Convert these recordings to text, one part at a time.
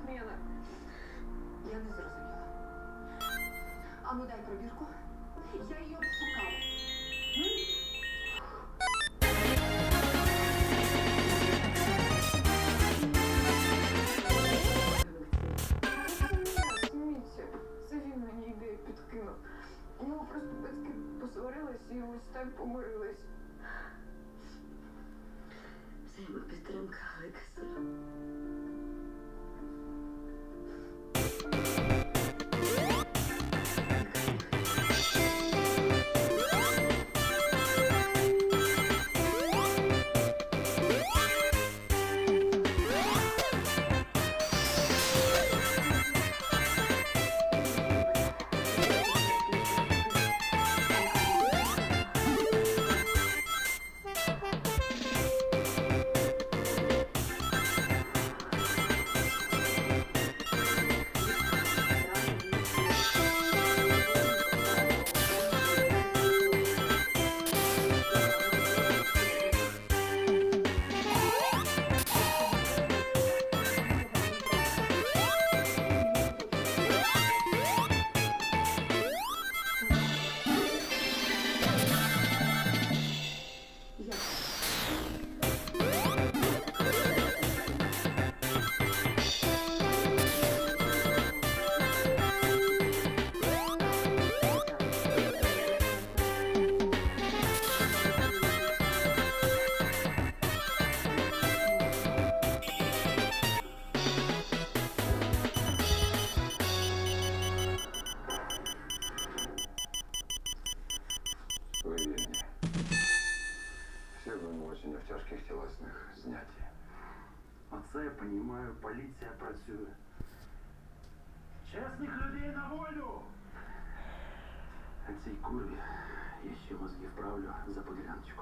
зміна. Я не зрозуміла. Ану, дай пробірку. Я її обшукала. Сміться. Це він мені ідею підкинув. Ну, просто батьки посварились і ось так помирились. Взаємопідтримка велика сила. Вы вільні. Всі обвинувачення в тяжких тілесних зняті. Оце я понімаю, поліція працює. Чесних людей на волю! А цій курві я ще мозги вправлю за подляночку.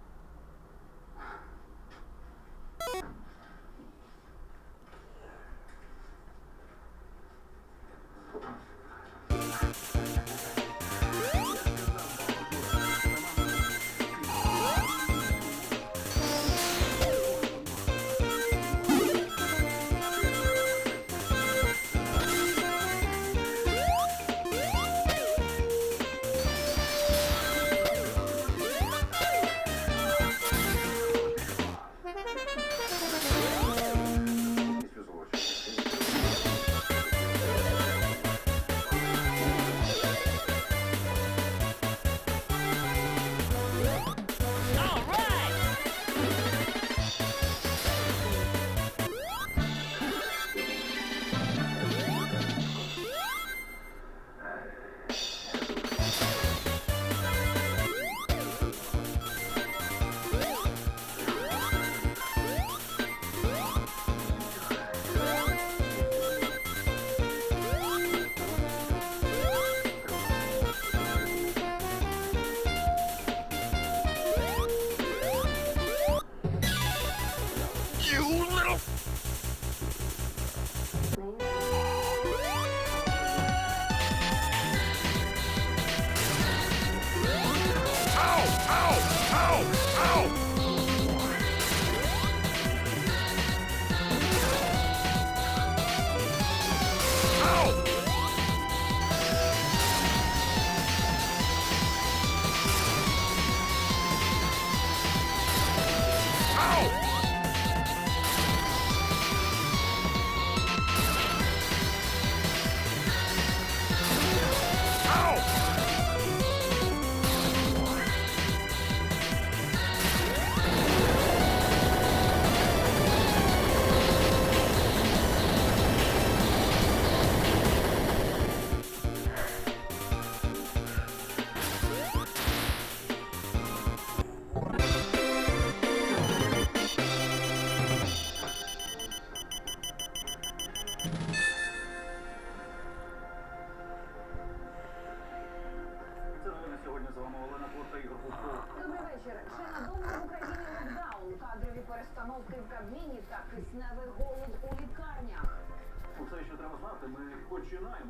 Добрий вечір. Чи надовго в Україні локдаун, кадрові перестановки в Кабміні та кисневий голод у лікарнях? Усе, що треба знати, ми починаємо.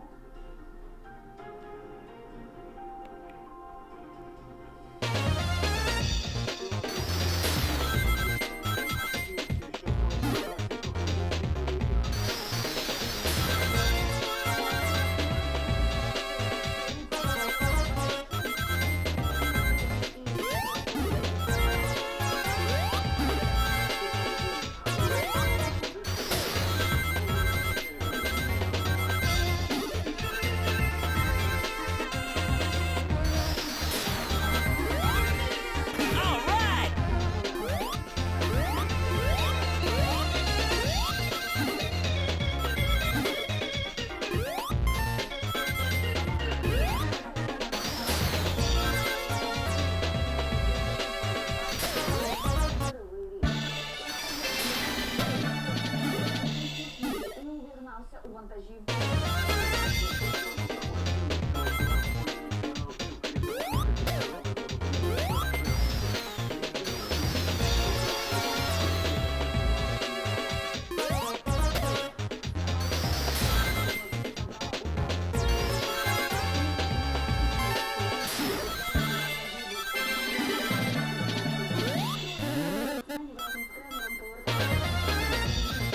тренером повертається.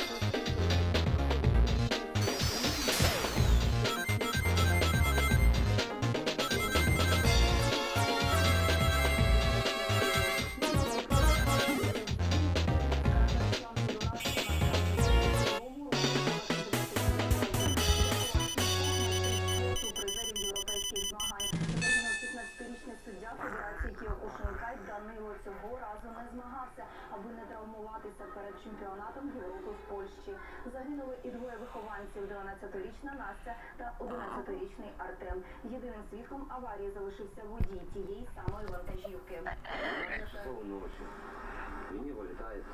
Призерів європейських змагань. Загинув 15-річний суддя Федерації Кіокушинкай Данило цього разу не змагався, аби не травмуватися перед чемпіонатом Європи в Польщі. Загинули і двоє вихованців: 12-річна Настя та 11-річний Артем. Єдиним свідком аварії залишився водій тієї самої вантажівки. Полночи. И не вылетает.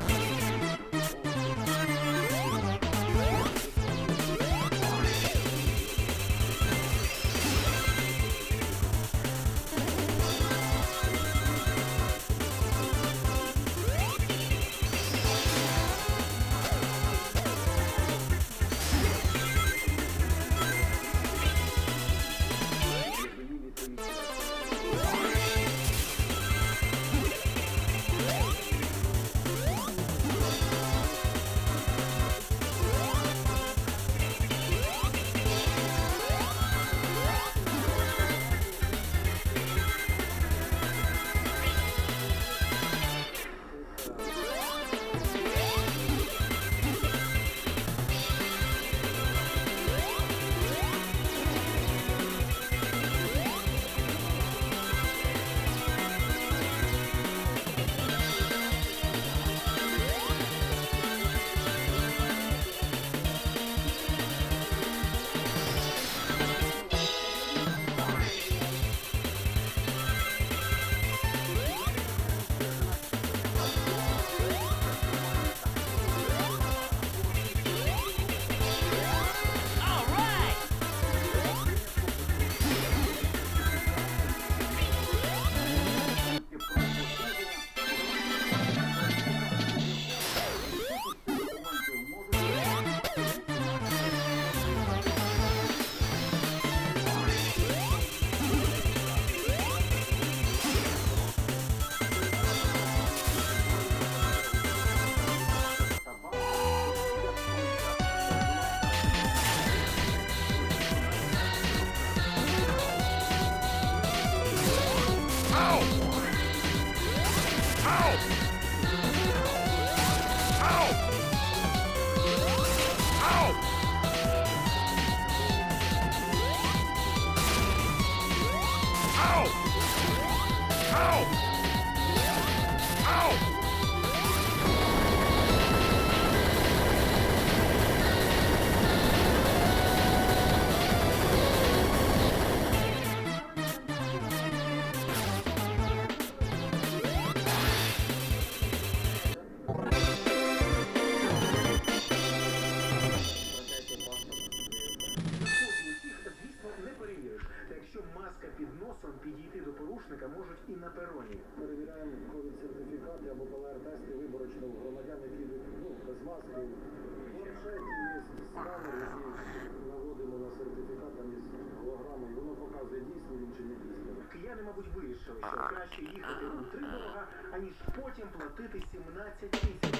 Підійти до порушника можуть і на пероні. Перевіряємо ковід-сертифікати або ПЛР-тести виборочно в громадян, які без маски. В планшеті є сканер, який наводимо на сертифікат, там є голограма, і воно показує, дійсний він чи не дійсний. Кияни, мабуть, вирішили, що краще їхати утридорога, аніж потім платити 17 тисяч.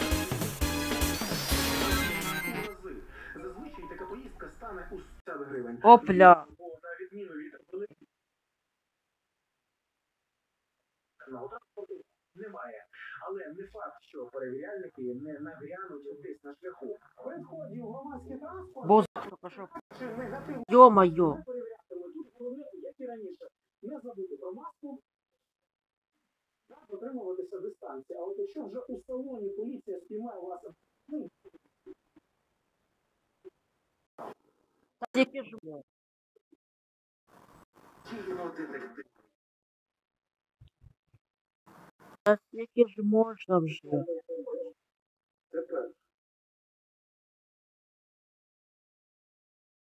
Рази. Зазвичай така поїздка стане у 100 гривень. Опля! Бо на відміну від великих немає. Але не факт, що перевіряльники не нагрянуть десь на шляху. При вході в громадський транспорт Боже, только что. негативно Ё-моё! перевірятимуть. Тут головне, як і раніше, не забути про маску та дотримуватися дистанції. А от якщо вже у салоні поліція спіймає вас, Тільки ж. детектив. Та скільки ж можна вже?